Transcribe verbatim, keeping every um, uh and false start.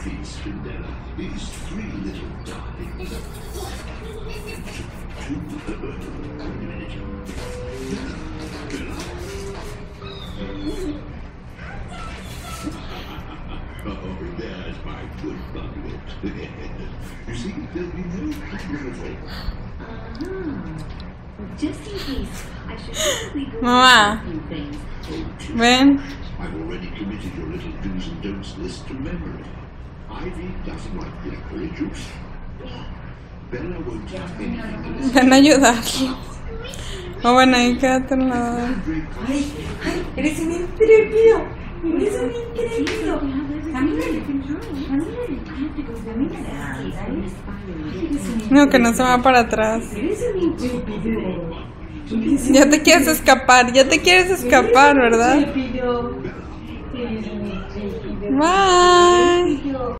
feast, Cinderella. These three little darlings. Two, uh, uh, a minute. Bella, Bella. Oh, there's my good bundle. You see, there'll be no problem at all. Uh-huh. Just in case, I should probably go Mamá, over a few things. Oh, ven. I've already committed your little do's and don'ts list to memory. Ivy doesn't like blackberry juice. Bella won't have anything to listen. Ven a ayudarlo. O bueno, ahí quédate al lado. Ay, ay, eres un intrépido. Eres un intrépido. Camínale, camínale. Camínale. No, que no se va para atrás. Eres un intrépido. Ya te quieres escapar, ya te quieres escapar, ¿verdad? Intrépido. Eres un intrépido. Va.